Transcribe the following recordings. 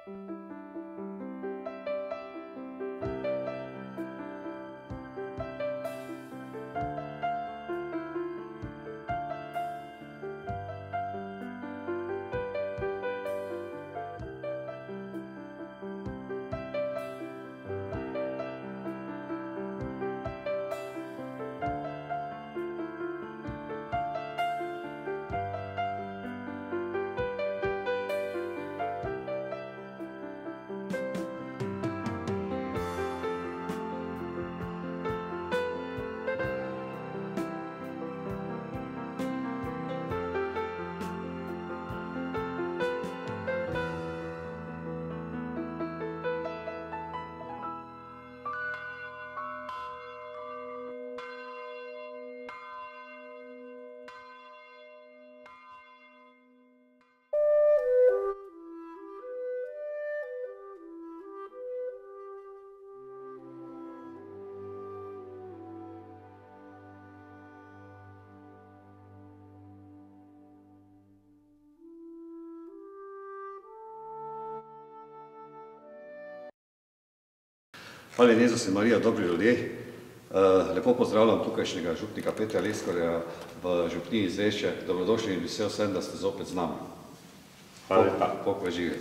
Hvala Jezus in Marija, dobri ljudje. Lepo pozdravljam tukajšnjega župnika Petra Leskorja v župniji Zreče. Dobrodošli in vesel sem, da ste zopet z nami. Hvala lepa. Bog vas živi.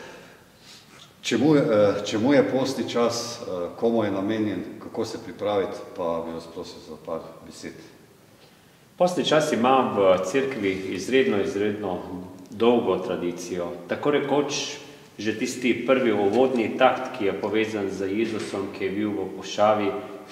Čemu je postni čas, komu je namenjen, kako se pripraviti, pa bi vas prosil za par besed. Postni čas ima v cerkvi izredno dolgo tradicijo. Tako rekoč, že tisti prvi uvodni takt, ki je povezan z Jezusom, ki je bil v puščavi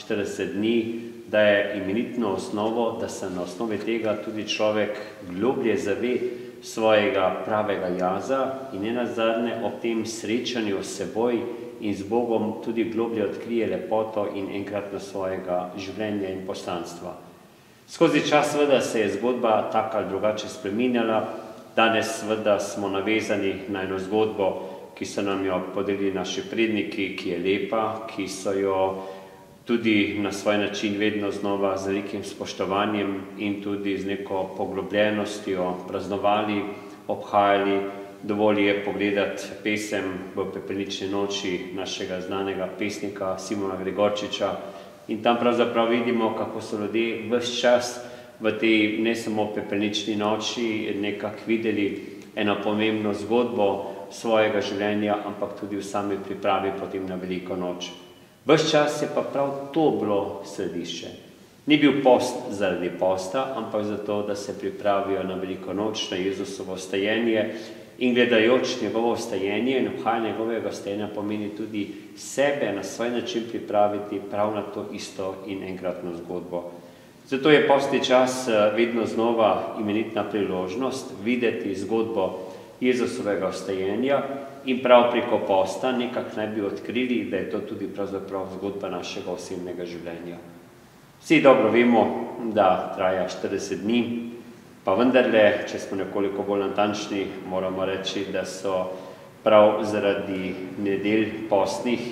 40 dni, da je imenitno osnovo, da se na osnovi tega tudi človek globlje zave svojega pravega jaza in nenazadnje ob tem srečanju s seboj in z Bogom tudi globlje odkrije lepoto in enkratno svojega življenja in poslanstva. Skozi čas seveda se je zgodba tako ali drugače spreminjala. Danes seveda smo navezani na eno zgodbo, ki so nam jo podelili naši predniki, ki je lepa, ki so jo tudi na svoj način vedno znova z velikim spoštovanjem in tudi z neko poglobljenostjo praznovali, obhajali. Dovolj je pogledati pesem v Pepelnični noči našega znanega pesnika Simona Gregorčiča in tam pravzaprav vidimo, kako so ljudje ves čas v tej ne samo Pepelnični noči nekako videli eno pomembno zgodbo svojega življenja, ampak tudi v sami pripravi potem na veliko noč. Ves čas je pa prav to bilo središče. Ni bil post zaradi posta, ampak zato, da se pripravijo na veliko noč, na Jezusovo vstajenje in gledajoč njegovo vstajenje in obhajanje njegovega vstajenja pomeni tudi sebe na svoj način pripraviti prav na to isto in enkratno zgodbo. Zato je postni čas vedno znova imenitna priložnost videti zgodbo Jezusovega vstajenja in prav preko posta nekako naj bi odkrili, da je to tudi pravzaprav zgodba našega osebnega življenja. Vsi dobro vemo, da traja 40 dni, pa vendarle, če smo nekoliko bolj natančni, moramo reči, da so prav zaradi nedelj postnih,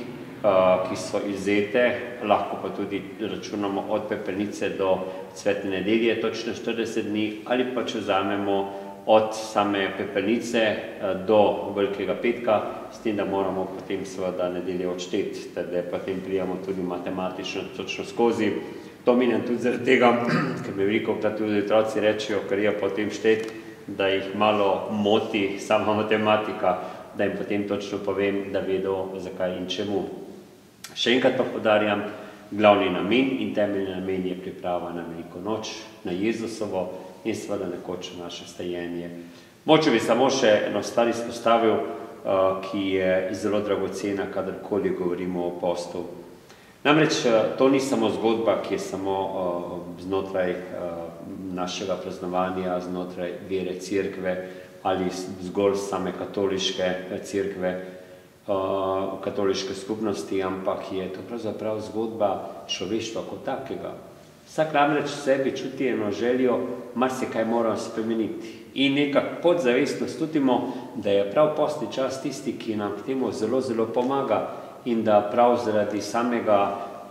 ki so izvzete, lahko pa tudi računamo od Pepelnice do Svete nedelje, točno 40 dni, ali pa če vzamemo od same Pepelnice do Velikega petka, s tem, da moramo potem seveda nedelje odšteti, da potem prijemo tudi matematično točno skozi. To menim tudi zaradi tega, ker mi velikokrat tudi otroci rečejo, ker je potem šteti, da jih malo moti sama matematika, da jim potem točno povem, da vedo zakaj in čemu. Še enkrat pa poudarjam, glavni namen in temeljni namen je priprava na veliko noč, na Jezusovo in seveda nekoč naše vstajenje. Moče bi samo še eno stvar izpostavil, ki je zelo dragocena, kadarkoli govorimo o postu. Namreč to ni samo zgodba, ki je samo znotraj našega praznovanja, znotraj vere cerkve ali zgolj same katoliške cerkve, katoliške skupnosti, ampak je to pravzaprav zgodba človeštva kot takega. Vsak namreč v sebi čuti eno željo, marsikaj moramo spremeniti. In nekako podzavestno čutimo, da je prav postni čas tisti, ki nam k temu zelo pomaga in da prav zaradi samega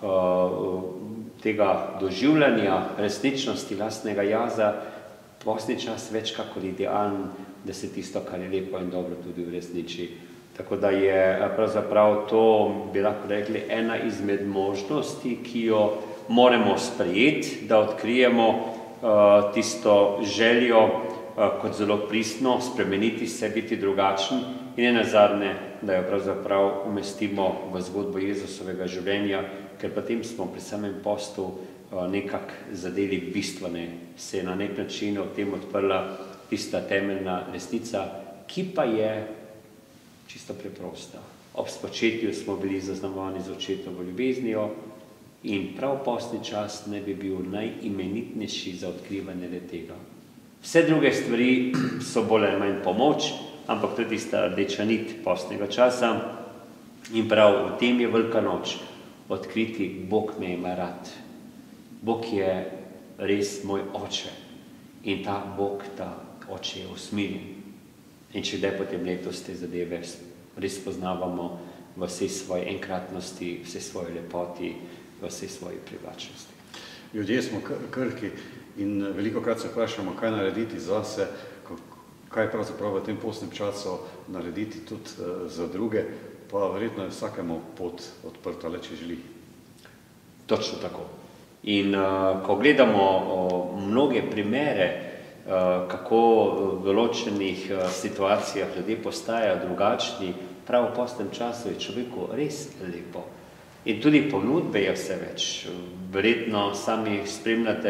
tega doživljanja resničnosti lastnega jaza postni čas več kakor idealen, da se tisto, kar je lepo in dobro, tudi uresniči. Tako da je pravzaprav to, bi lahko rekli, ena izmed možnosti, ki jo moramo sprejeti, da odkrijemo tisto željo kot zelo pristno spremeniti se, biti drugačen in nenazadnje, da jo pravzaprav umestimo v zgodbo Jezusovega življenja, ker potem smo pri samem postu nekako zadeli bistvene, se je na nek način v tem odprla tista temeljna resnica, ki pa je čisto preprosta. Ob spočetju smo bili zaznamovani z očetovo ljubeznijo in prav postni čas ne bi bil najimenitnejši za odkrivanje tega. Vse druge stvari so bolj ali manj pomoč, ampak to je tista rdeča nit postnega časa in prav v tem je velika noč odkriti, Bog me ima rad. Bog je res moj oče in ta Bog, ta oče je usmiljen. In če kdaj potem letos te zadeve res poznavamo v vsej svoji enkratnosti, vsej svoji lepoti, v vsej svoji privlačnosti. Ljudje smo krhki in velikokrat se vprašamo, kaj narediti zase, kaj pravzaprav v tem postnem času narediti tudi za druge, pa verjetno je vsakemu pot odprta, le če želi. Točno tako. In ko gledamo mnoge primere, kako v določenih situacijah ljudje postajajo drugačni, prav v postnem času je človeku res lepo. In tudi ponudbe je vse več. Verjetno sami spremljate,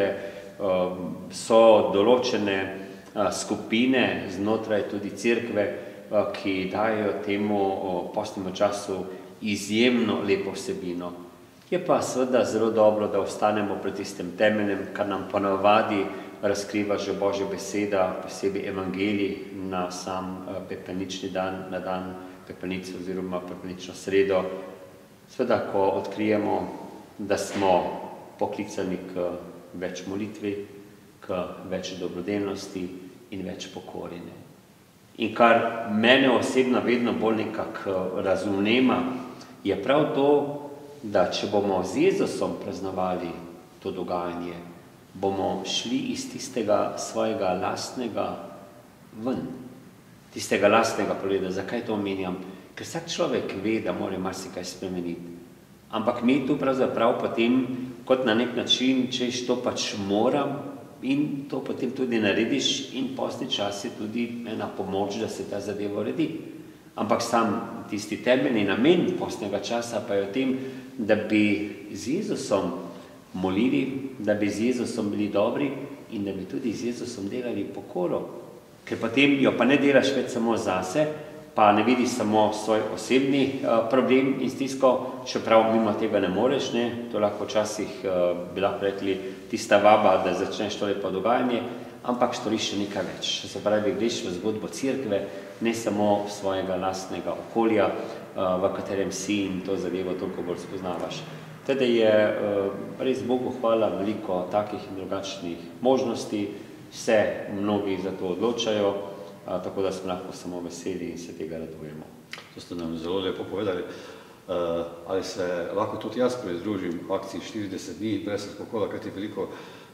so določene skupine znotraj tudi cerkve, ki dajo temu postnemu času izjemno lepo vsebino. Je pa seveda zelo dobro, da ostanemo pri tistem temeljem, kar nam ponavadi razkriva že Božja beseda, posebej evangelij na sam pepelnični dan, na dan pepelnice oziroma pepelnično sredo. Seveda, ko odkrijemo, da smo poklicani k več molitvi, k več dobrodelnosti in več pokorine. In kar mene osebno vedno bolj nekako razumnema, je prav to, da če bomo z Jezusom praznovali to dogajanje, bomo šli iz tistega svojega lastnega ven, tistega lastnega pogleda. Zakaj to omenjam? Ker vsak človek ve, da mora marsikaj spremeniti. Ampak mi tu pravzaprav potem, kot na nek način, češ to pač moram in to potem tudi narediš in postni čas je tudi ena pomoč, da se ta zadeva uredi. Ampak sam tisti temeljni namen postnega časa pa je v tem, da bi z Jezusom molili, da bi z Jezusom bili dobri in da bi tudi z Jezusom delali pokoro. Ker potem jo pa ne delaš več samo zase, pa ne vidiš samo svoj osebni problem in stisko, čeprav mimo tega ne moreš, ne? To lahko včasih, bi lahko rekli, tista vaba, da začneš to lepo dogajanje, ampak storiš še nekaj več. Se pravi, greš v zgodbo cerkve, ne samo svojega lastnega okolja, v katerem si in to zadevo toliko bolj spoznavaš. Teda je res Bogu hvala veliko takih in drugačnih možnosti, se mnogi za to odločajo, tako da smo lahko samo veseli in se tega radujemo. To ste nam zelo lepo povedali. Ali se lahko tudi jaz pridružim akciji 40 dni brez alkohola, kajti veliko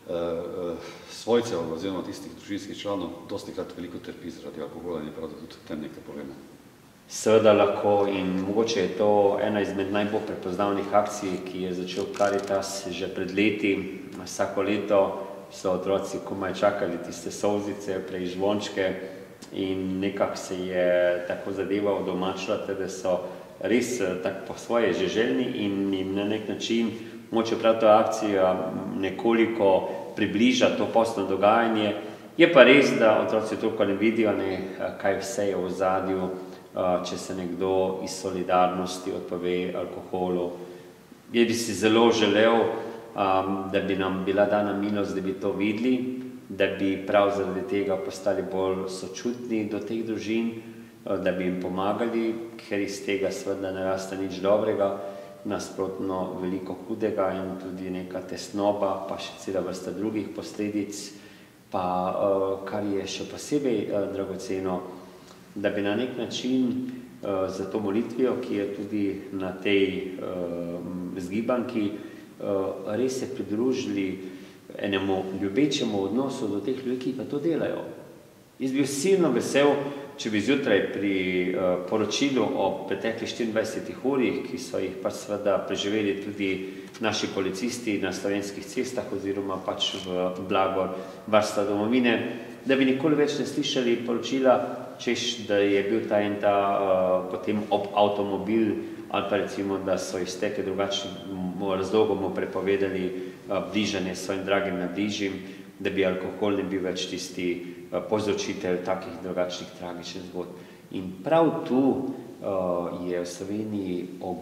svojcev oziroma tistih družinskih članov dostikrat veliko trpi zaradi alkohola in je prav, da tudi tem nekaj povemo. Seveda lahko in mogoče je to ena izmed najbolj prepoznavnih akcij, ki je začel Karitas že pred leti. Vsako leto so otroci komaj čakali tiste solzice, prej zvončke in nekako se je tako zadeva odomačila, da so res tako po svoje že željni in jim na nek način moče prav ta akcija nekoliko približa to postno dogajanje. Je pa res, da otroci toliko ne vidijo, kaj vse je v ozadju, če se nekdo iz solidarnosti odpove alkoholu. Jaz bi si zelo želel, da bi nam bila dana milost, da bi to videli, da bi prav zaradi tega postali bolj sočutni do teh družin, da bi jim pomagali, ker iz tega seveda ne raste nič dobrega, nasprotno veliko hudega in tudi neka tesnoba, pa še cela vrsta drugih posledic, pa kar je še posebej dragoceno, da bi na nek način za to molitvijo, ki je tudi na tej zgibanki, res se pridružili enemu ljubečemu odnosu do teh ljudi, ki pa to delajo. Jaz bi bil silno vesel, če bi zjutraj pri poročilu o preteklih 24 urih, ki so jih pač seveda preživeli tudi naši policisti na slovenskih cestah oziroma pač v blagor varstva domovine, da bi nikoli več ne slišali poročila, češ, da je bil ta in ta potem avtomobil ali pa recimo, da so iz teke drugačnim razlogom mu prepovedali bližanje svojim dragim najbližjim, da bi alkohol ne bil več tisti povzročitelj takih drugačnih tragičnih zgodb. In prav tu je v Sloveniji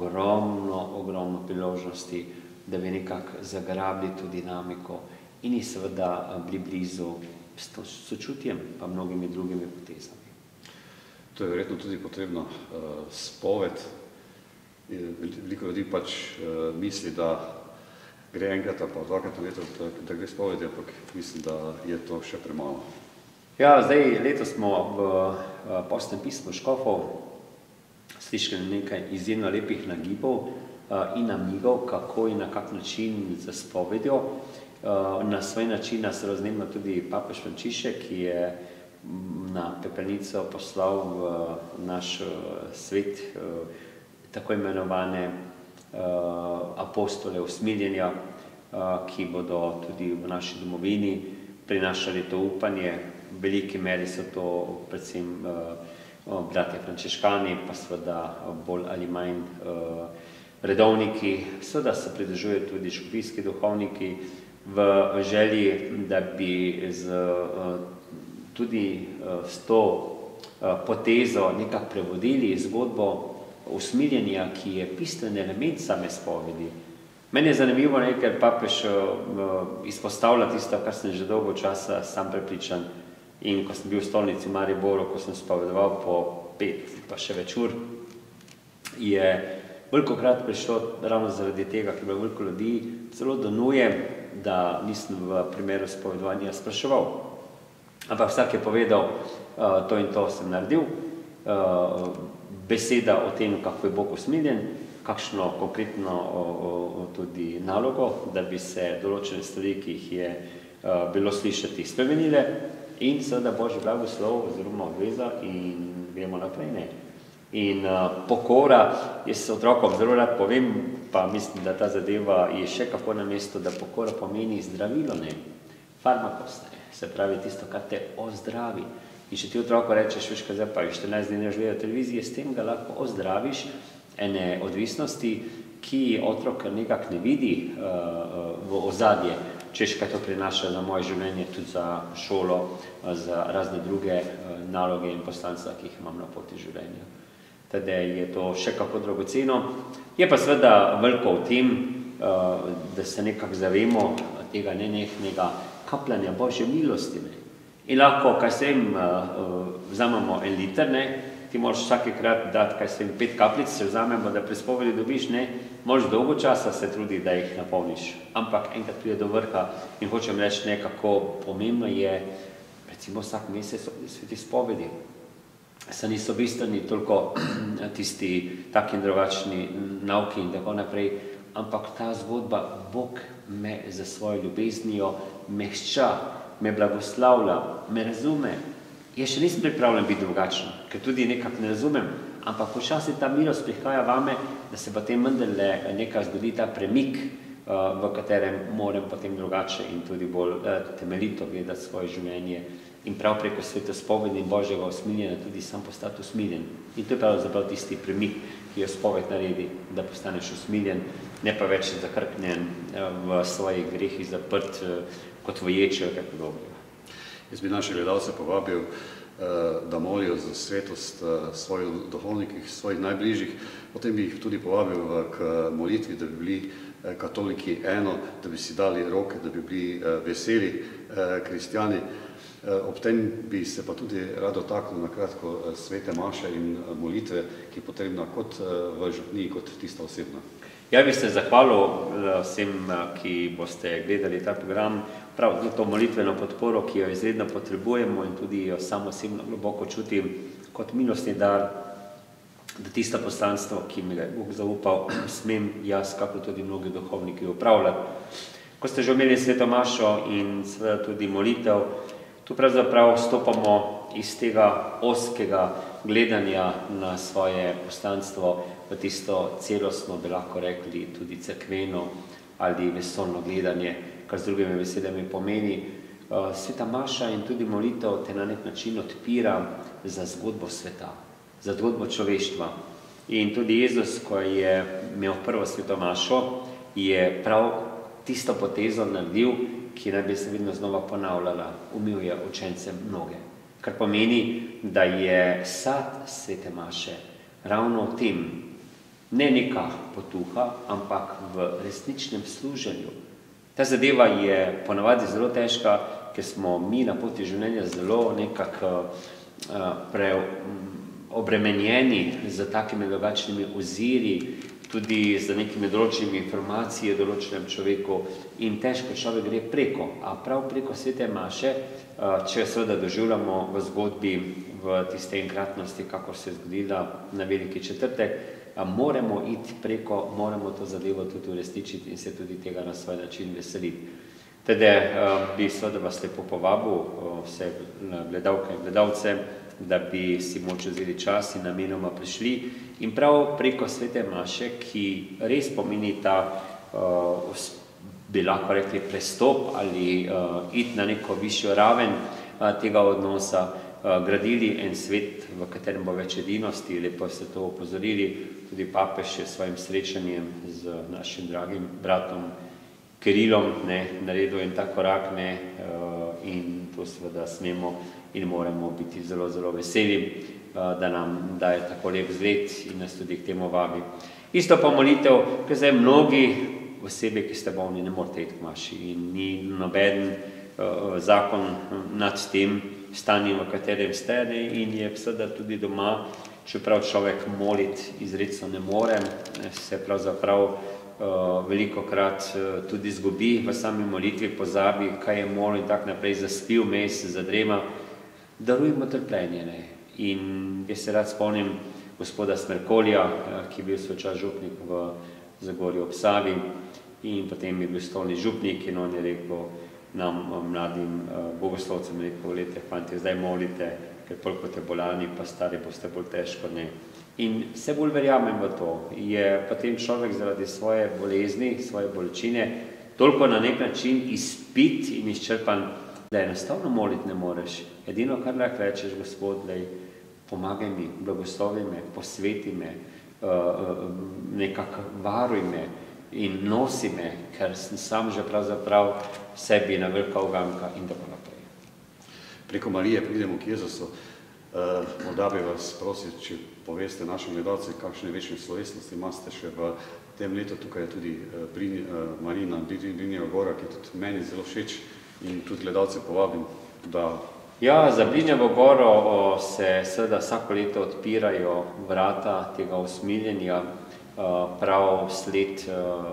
ogromno priložnosti, da bi nekako zagrabili to dinamiko in jih seveda bili blizu s sočutjem pa mnogimi drugimi potezami. To je verjetno tudi potrebno spoved. Veliko ljudi pač misli, da gre enkrat ali pa dvakrat na leto, da gre spovedi, ampak mislim, da je to še premalo. Ja, zdaj letos smo v postnem pismu škofov slišali nekaj izjemno lepih nagibov in namigov, kako in na kak način za spovedjo. Na svoj način nas raznemno tudi papež Frančišek, ki je na pepelnico poslal v naš svet tako imenovane apostole usmiljenja, ki bodo tudi v naši domovini prinašali to upanje. V veliki meri so to predvsem bratje frančiškani, pa seveda bolj ali manj redovniki. Seveda se pridružujejo tudi škofijski duhovniki v želji, da bi tudi s to potezo nekako prevodili zgodbo usmiljenja, ki je bistven element same spovedi. Meni je zanimivo, ker papež izpostavlja tisto, kar sem že dolgo časa sam prepričan. In ko sem bil v stolnici Mariboru, ko sem spovedoval po 5 pa še več ur, je velikokrat prišlo ravno zaradi tega, ker je bilo veliko ljudi, celo do nuje, da nisem v primeru spovedovanja spraševal. Ampak vsak je povedal, to in to sem naredil, beseda o tem, kako je Bog usmiljen, kakšno konkretno tudi nalogo, da bi se določene stvari, ki jih je bilo slišati, spremenile in seveda Božji blagoslov oziroma obveza in gremo naprej. Ne. In pokora, jaz se otrokom zelo rad povem, pa mislim, da ta zadeva je še kako na mestu, da pokora pomeni zdravilo, ne, farmakos, ne, se pravi tisto, kar te ozdravi. In če ti otroku rečeš, veš, kaj zdaj pa 14 dni ne gledal televizije, s tem ga lahko ozdraviš ene odvisnosti, ki otrok nekako ne vidi v ozadje, češ kaj to prinaša za moje življenje, tudi za šolo, za razne druge naloge in poslanstva, ki jih imam na poti življenja. Teda je to še kako dragoceno. Je pa seveda veliko v tem, da se nekako zavemo tega nenehnega kapljanja Božje milosti. Ne. In lahko, kaj se jim, vzamemo 1 liter, ne, ti moraš vsakekrat dati, kaj se jim 5 kapljic, se vzamemo, da pri spovedi dobiš, ne, moraš dolgo časa se trudi, da jih napolniš. Ampak enkrat pride do vrha in hočem reči nekako pomembno je, recimo vsak mesec sveti spovedi. Se niso bistveni toliko tisti taki in drugačni nauki in tako naprej, ampak ta zgodba, Bog me za svojo ljubeznijo mehča, me blagoslavlja, me razume. Jaz še nisem pripravljen biti drugačen, ker tudi nekako ne razumem, ampak počasi ta milost prihaja vame, da se potem vendarle nekaj zgodi ta premik, v katerem moram potem drugače in tudi bolj temeljito gledati svoje življenje in prav preko svetospovedi in Božjega usmiljenja tudi sam postati usmiljen. In to je pravzaprav tisti premik, ki jo spoved naredi, da postaneš usmiljen, ne pa več zakrknjen v svojih grehih zaprt kot v ječo, kaj podobnega. Jaz bi naše gledalce povabil, da molijo za svetost svojih duhovnikih, svojih najbližjih. Potem bi jih tudi povabil k molitvi, da bi bili katoliki eno, da bi si dali roke, da bi bili veseli kristjani. Ob tem bi se pa tudi rad dotaknil na kratko svete maše in molitve, ki je potrebna kot v župniji, kot tista osebna. Ja bi se zahvalil vsem, ki boste gledali ta program, prav to molitveno podporo, ki jo izredno potrebujemo in tudi jo sam osebno globoko čutim kot milostni dar, da tisto poslanstvo, ki mi ga je Bog zaupal, smem jaz, kako tudi mnogi duhovniki, upravljati. Ko ste že imeli sveto mašo in seveda tudi molitev, tu pravzaprav stopamo iz tega ozkega gledanja na svoje poslanstvo v tisto celostno, bi lahko rekli, tudi cerkveno ali vesoljno gledanje, kar z drugimi besedami pomeni. Sveta maša in tudi molitev te na nek način odpira za zgodbo sveta, za zgodbo človeštva. In tudi Jezus, ko je imel prvo sveto mašo, je prav tisto potezo naredil, ki naj bi se vedno znova ponavljala, umil je učencem noge. Kar pomeni, da je sad svete maše ravno v tem, ne neka potuha, ampak v resničnem služenju. Ta zadeva je ponavadi zelo težka, ker smo mi na poti življenja zelo nekako obremenjeni z takimi drugačnimi oziri, tudi z nekimi določenimi informacijami o določenem človeku in težko človek gre preko. A prav preko svete maše, če seveda doživljamo v zgodbi v tiste enkratnosti, kakor se je zgodila na Veliki četrtek, moramo iti preko, moramo to zadevo tudi uresničiti in se tudi tega na svoj način veseliti. Teda bi seveda vas lepo povabil, vse gledalke in gledalce, da bi si moče vzeli čas in namenoma prišli in prav preko svete maše, ki res pomeni ta, bi lahko rekli, prestop ali iti na neko višjo raven tega odnosa, gradili en svet, v katerem bo več edinosti. Lepo ste to opozorili, tudi papež je s svojim srečanjem z našim dragim bratom Kirilom naredil en tak korak, in to seveda smemo in moramo biti zelo, zelo veseli, da nam daje tako lep zgled in nas tudi k temu vabi. Isto pa molitev, ker zdaj mnogi osebe, ki ste bolni, ne morete iti k maši in ni noben zakon nad tem stanjem, v katerem ste, in je seveda tudi doma, čeprav človek moliti izrecno ne more, se pravzaprav veliko krat tudi zgubi v sami molitvi, pozabi, kaj je molil in tak naprej, zaspi vmes, zadrema. Darujmo trpljenje. In jaz se rad spomnim gospoda Smrkolja, ki je bil svoj čas župnik v Zagorju ob Savi in potem je bil stolni župnik in on je rekel nam, mladim bogoslovcem, rekel, lete, fanti, zdaj molite, ker pol kot je bolani, pa stari boste bolj težko, In vse bolj verjamem v to. Je potem človek zaradi svoje bolezni, svoje bolečine, toliko na nek način izpit in izčrpan, da enostavno moliti ne moreš. Edino, kar lahko rečeš, Gospod, daj, pomagaj mi, blagoslovi me, posveti me, nekako varuj me in nosi me, ker sem sam že pravzaprav sebi na velika uganka in tako naprej. Preko Marije pridemo k Jezusu. Morda bi vas prosil, če poveste našim gledalcem, kakšne večne slovesnosti imate še v tem letu. Tukaj je tudi Marina Brinjeva gora, ki tudi meni zelo všeč in tudi gledalce povabim, da... Ja, za Brinjevo goro se seveda vsako leto odpirajo vrata tega usmiljenja, prav sled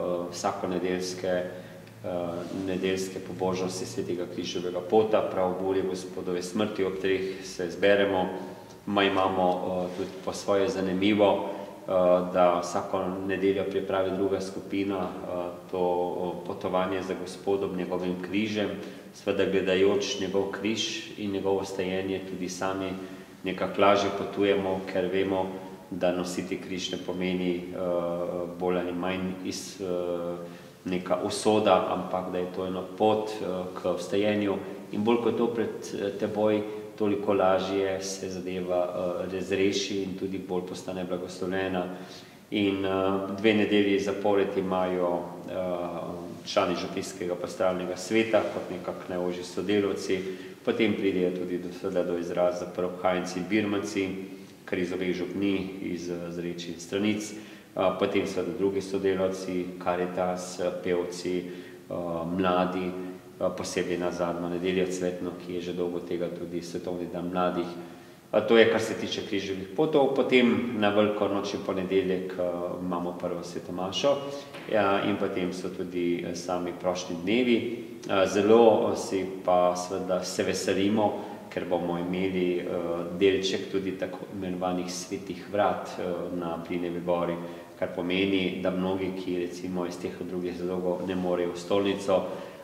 vsakonedeljske pobožnosti svetega križevega pota, prav v uri Gospodove smrti, ob 3 se zberemo. Imamo tudi po svoje zanimivo, da vsako nedeljo pripravi druga skupina to potovanje za Gospodom, njegovim križem, seveda gledajoč njegov križ in njegovo stajenje tudi sami nekako lažje potujemo, ker vemo, da nositi križ ne pomeni bolj ali manj neka usoda, ampak da je to eno pot k vstajenju in bolj kot to pred teboj, toliko lažje se zadeva razreši in tudi bolj postane blagoslovljena. In 2 nedelji zapored imajo člani župnijskega pastoralnega sveta kot nekako najožji sodelavci, potem pridejo tudi do izraza obhajenci in birmanci, kar iz obeh župnij, iz Zreč in Stranic, potem seveda drugi sodelavci, Karitas, pevci, mladi, posebej na zadnjo nedeljo cvetno, ki je že dolgo tega tudi svetovni dan mladih. To je, kar se tiče križevih potov. Potem na veliko noč in ponedeljek imamo prvo sveto mašo in potem so tudi sami prošnji dnevi. Zelo si pa seveda se veselimo, ker bomo imeli delček tudi tako imenovanih svetih vrat na Brinjevi gori, kar pomeni, da mnogi, ki recimo iz teh drugih razlogov ne morejo v stolnico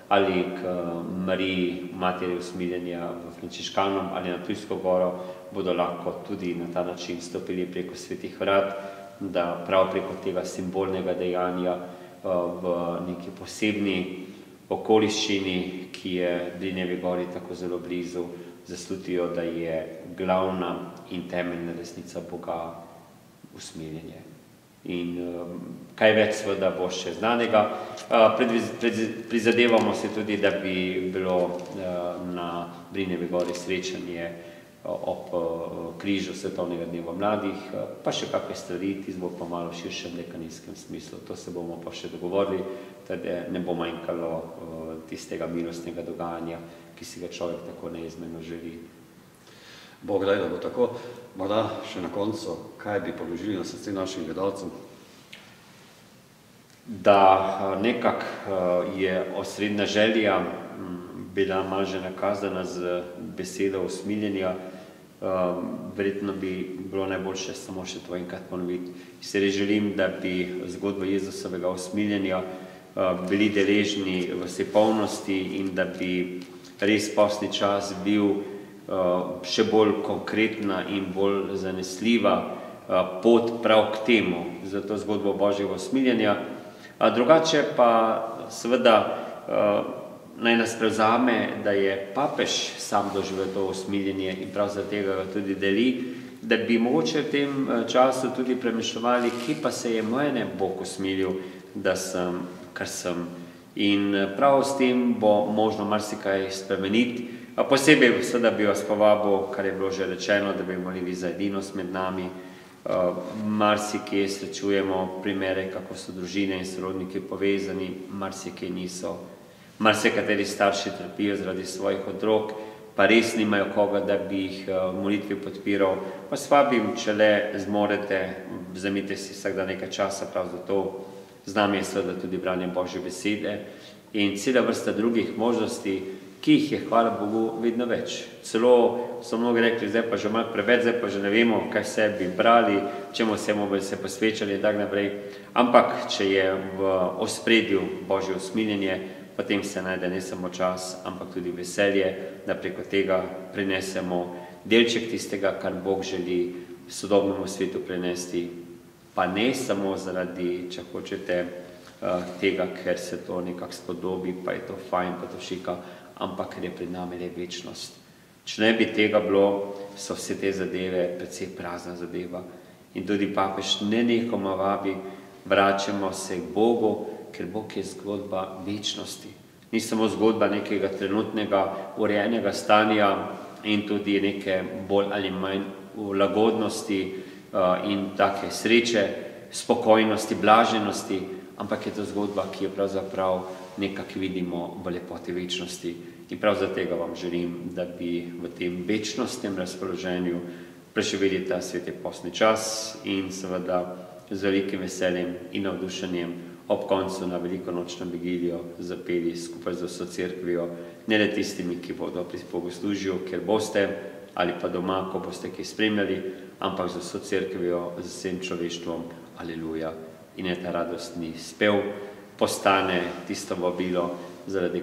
ali k Mariji, materi usmiljenja v Frančiškanom ali na Ptujsko goro, bodo lahko tudi na ta način stopili preko svetih vrat, da prav preko tega simbolnega dejanja v neki posebni okoliščini, ki je Brinjevi gori tako zelo blizu, zaslutijo, da je glavna in temeljna resnica Boga usmiljenje. In kaj več seveda bo še znanega. Prizadevamo se tudi, da bi bilo na Brinjevi gori srečanje ob križu Svetovnega dneva mladih, pa še kakve stvari, tisto bo pa malo v širšem dekanijskem smislu. To se bomo pa še dogovorili, da ne bo manjkalo tistega milostnega dogajanja, ki si ga človek tako neizmerno želi. Bog daj, da bo tako. Morda še na koncu, kaj bi položili na srce našim gledalcem? Da nekako je osrednja želja bila malo že nakazana z besedo usmiljenja, verjetno bi bilo najboljše samo še to enkrat ponoviti. Se res želim, da bi zgodbo Jezusovega usmiljenja bili deležni v vsej polnosti in da bi res postni čas bil še bolj konkretna in bolj zanesljiva pot prav k temu, za to zgodbo Božjega usmiljenja. Drugače pa seveda naj nas prevzame, da je papež sam doživel to usmiljenje in prav zaradi tega ga tudi deli, da bi mogoče v tem času tudi premišljevali, kje pa se je mene Bog usmilil, da sem, kar sem. In prav s tem bo možno marsikaj spremeniti. Posebej seveda bi vas povabil, kar je bilo že rečeno, da bi molili za edinost med nami. Marsikje srečujemo primere, kako so družine in sorodniki povezani, marsikje niso. Marsikateri starši trpijo zaradi svojih otrok, pa res nimajo koga, da bi jih molitvi podpiral. Vas vabim, če le zmorete, vzemite si vsak dan nekaj časa prav za to. Z nami je seveda tudi branje Božje besede in cela vrsta drugih možnosti, ki jih je, hvala Bogu, vedno več. Celo so mnogi rekli, zdaj pa že malo preveč, zdaj pa že ne vemo, kaj vse bi brali, čemu vsemu bi se posvečali in tako naprej. Ampak, če je v ospredju Božje usmiljenje, potem se najde ne samo čas, ampak tudi veselje, da preko tega prinesemo delček tistega, kar Bog želi sodobnemu svetu prinesti. Pa ne samo zaradi, če hočete, tega, ker se to nekako spodobi, pa je to fajn, pa to šika, ampak ker je pred nami le večnost. Če ne bi tega bilo, so vse te zadeve precej prazna zadeva. In tudi papež nenehoma vabi, vračamo se k Bogu, ker Bog je zgodba večnosti. Ni samo zgodba nekega trenutnega urejenega stanja in tudi neke bolj ali manj lagodnosti in take sreče, spokojnosti, blaženosti, ampak je to zgodba, ki jo pravzaprav nekako vidimo v lepoti večnosti. In prav zaradi tega vam želim, da bi v tem večnostnem razpoloženju preživeli ta sveti postni čas in seveda z velikim veseljem in navdušenjem ob koncu na velikonočno vigilijo zapeli skupaj z vso cerkvijo, ne le tistimi, ki bodo pri bogoslužju, ker boste, ali pa doma, ko boste kaj spremljali, ampak z vso cerkvijo, z vsem človeštvom, aleluja. In je ta radostni spev postane tisto vabilo, zaradi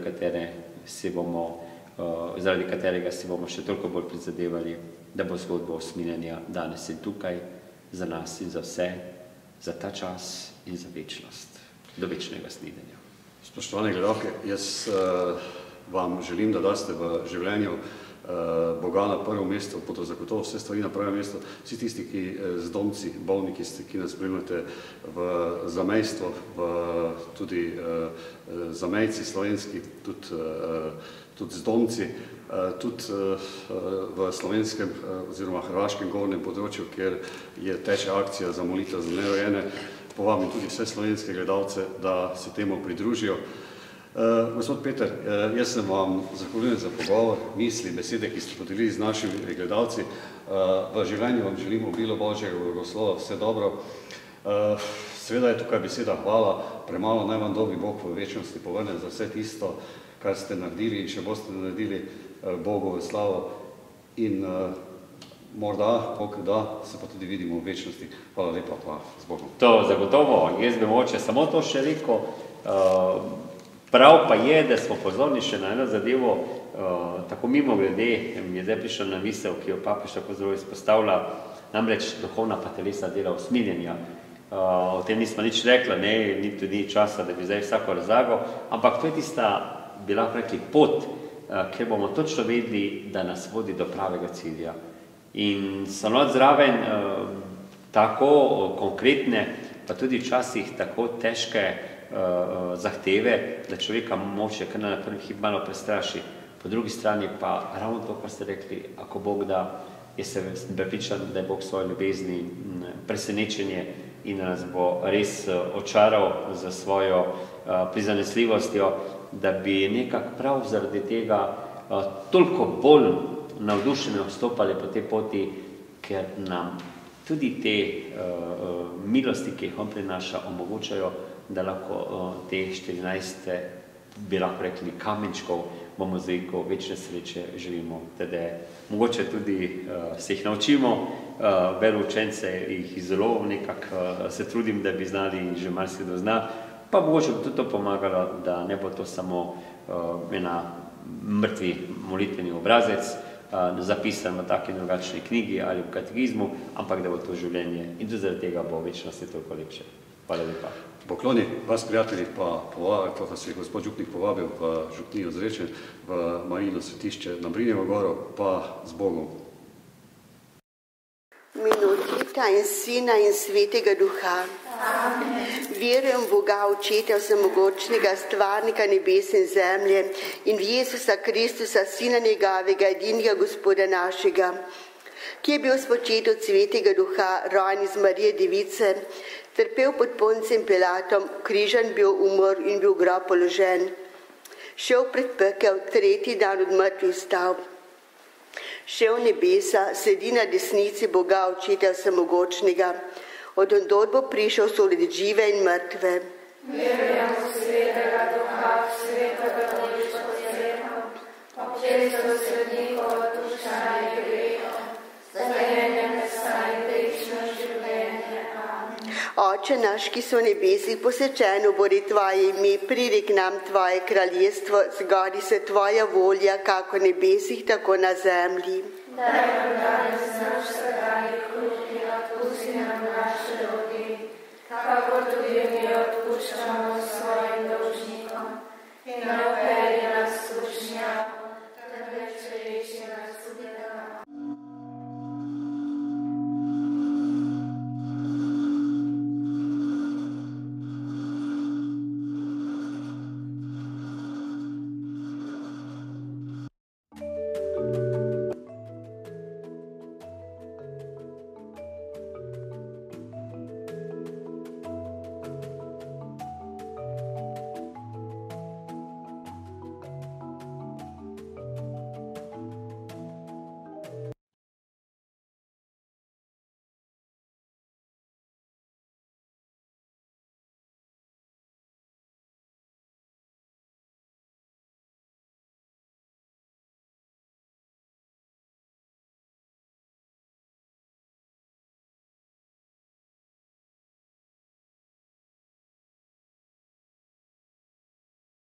katerega si bomo še toliko bolj prizadevali, da bo zgodba usmiljenja danes in tukaj, za nas in za vse, za ta čas in za večnost, do večnega snidenja. Spoštovane gledalke, jaz vam želim, da daste v življenju Boga na prvo mesto, bodo zagotovo vse stvari na prvem mestu. Vsi tisti, ki zdomci, bolniki ste, ki nas spremljate v zamejstvo, tudi zamejci slovenski, tudi zdomci, tudi v slovenskem oziroma hrvaškem govornem področju, kjer teče akcija za molitev za nerojene. Povabim tudi vse slovenske gledalce, da se temu pridružijo. Gospod Peter, jaz se vam zahvaljujem za pogovor, misli, besede, ki ste podelili z našimi gledalci. V življenju vam želim obilo Božjega blagoslova, vse dobro. Seveda je tukaj beseda hvala, premalo naj vam dobi Bog v večnosti povrne za vse tisto, kar ste naredili in še boste naredili Bogu v slavo. In morda, Bog da, se pa tudi vidimo v večnosti. Hvala lepa, pa z Bogom. To zagotovo, jaz bi mogoče samo to še rekel, Prav pa je, da smo pozorni še na eno zadevo, tako mimo glede, mi je zdaj prišla na misel, ki jo papež tako zelo izpostavlja, namreč duhovna pa telesna dela usmiljenja. O tem nismo nič rekla, ni tudi časa, da bi zdaj vsako razlagal, ampak to je tista, bi lahko rekli, pot, kjer bomo točno vedeli, da nas vodi do pravega cilja. In stanovati zraven tako konkretne, pa tudi včasih tako težke zahteve, da človeka moče kar na prvi hip malo prestraši. Po drugi strani pa ravno to, kar ste rekli, ako Bog da, jaz sem prepričan, da je Bog svoje ljubezni presenečenje in nas bo res očaral za svojo prizanesljivostjo, da bi nekako prav zaradi tega toliko bolj navdušeno vstopali po tej poti, ker nam tudi te milosti, ki jih on prinaša, omogočajo, da lahko te 14, bi lahko rekli, kamenčkov v mozaiku večne sreče živimo. Teda mogoče tudi se jih naučimo, veroučence jih zelo nekako se trudim, da bi znali in že marsikdo zna, pa mogoče bo tudi to pomagalo, da ne bo to samo ena mrtvi molitveni obrazec, zapisan v taki drugačni knjigi ali v katekizmu, ampak da bo to življenje in tudi zaradi tega bo večnosti toliko lepše. Hvala lepa. Pokloni vas, prijatelji, pa vas je gospod župnik povabil v župnijo Zreče, v Marijino svetišče na Brinjevo goro, pa z Bogom. Minutita in Sina in Svetega Duha. Verujem v Boga, Očeta vsemogočnega, stvarnika nebesa in zemlje, in v Jezusa Kristusa, Sina njegovega, edinega Gospoda našega, ki je bil spočet od Svetega Duha, rojen iz Marije Device, trpel pod Poncem Pilatom, križan bil, umrl in bil v grob položen. Šel pred pekel, tretji dan od mrtvih vstal. Šel v nebesa, sedi na desnici Boga, Očeta vsemogočnega, od ondod bo prišel soditi žive in mrtve. Verujem v Svetega Duha, Svetega Katoliško cerkev, občestvo svetnikov, odpuščanje grehov, stajenje mesa in večno življenje. Amen. Oče naš, ki so v nebesih, posvečeno bodi tvoje ime, pridi k nam tvoje kraljestvo, zgodi se tvoja volja, kako v nebesih, tako na zemlji. Daj nam danes naš vsakdanji kruh in odpusti nam naše dolge, kakor tudi mi odpuščamo svojim dolžnikom. In ne vpelji nas v skušnjavo,